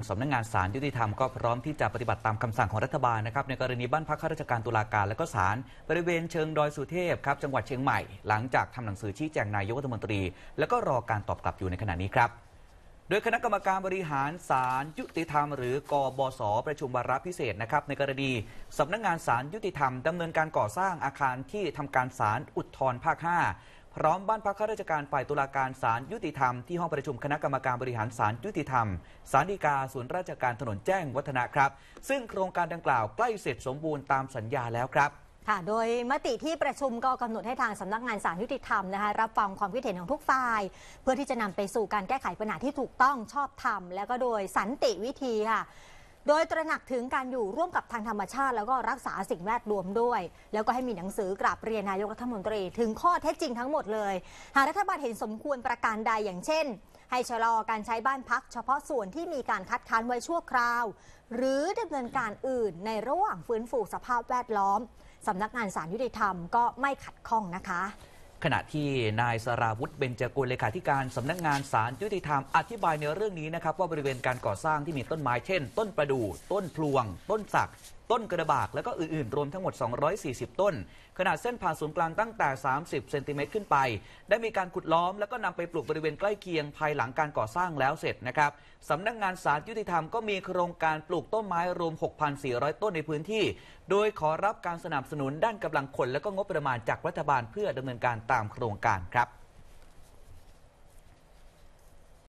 สำนักงานศาลยุติธรรมก็พร้อมที่จะปฏิบัติตามคำสั่งของรัฐบาลนะครับในกรณีบ้านพักข้าราชการตุลาการและก็ศาลบริเวณเชิงดอยสุเทพครับจังหวัดเชียงใหม่หลังจากทำหนังสือชี้แจงนายกรัฐมนตรีแล้วก็รอการตอบกลับอยู่ในขณะนี้ครับโดยคณะกรรมการบริหารศาลยุติธรรมหรือกบศประชุมวาระพิเศษนะครับในกรณีสำนักงานศาลยุติธรรมดำเนินการก่อสร้างอาคารที่ทำการศาลอุทธรภาค 5พร้อมบ้านพักข้าราชการฝ่ายตุลาการศาลยุติธรรมที่ห้องประชุมคณะกรรมการบริหารศาลยุติธรรมศาลฎีกาศูนย์ราชการถนนแจ้งวัฒนะครับซึ่งโครงการดังกล่าวใกล้เสร็จสมบูรณ์ตามสัญญาแล้วครับค่ะโดยมติที่ประชุมก็กำหนดให้ทางสำนักงานศาลยุติธรรมนะคะรับฟังความคิดเห็นของทุกฝ่ายเพื่อที่จะนำไปสู่การแก้ไขปัญหาที่ถูกต้องชอบธรรมและก็โดยสันติวิธีค่ะโดยตระหนักถึงการอยู่ร่วมกับทางธรรมชาติแล้วก็รักษาสิ่งแวดล้อมด้วยแล้วก็ให้มีหนังสือกราบเรียนนายกรัฐมนตรีถึงข้อเท็จจริงทั้งหมดเลยหากรัฐบาลเห็นสมควรประการใดอย่างเช่นให้ชะลอการใช้บ้านพักเฉพาะส่วนที่มีการคัดค้านไว้ชั่วคราวหรือดำเนินการอื่นในระหว่างฟื้นฟูสภาพแวดล้อมสำนักงานศาลยุติธรรมก็ไม่ขัดข้องนะคะขณะที่นายสราวุฒิเบญจกุลเลขาธิการสำนักงานศาลยุติธรรมอธิบายในเรื่องนี้นะครับว่าบริเวณการก่อสร้างที่มีต้นไม้เช่นต้นประดู่ต้นพลวงต้นสักต้นกระบากและก็อื่นๆรวมทั้งหมด240ต้นขนาดเส้นผ่าศูนย์กลางตั้งแต่30เซนติเมตรขึ้นไปได้มีการขุดล้อมแล้วก็นำไปปลูกบริเวณใกล้เคียงภายหลังการก่อสร้างแล้วเสร็จนะครับสำนักงานศาลยุติธรรมก็มีโครงการปลูกต้นไม้รวม 6,400 ต้นในพื้นที่โดยขอรับการสนับสนุนด้านกำลังคนและก็งบประมาณจากรัฐบาลเพื่อดำเนินการตามโครงการครับ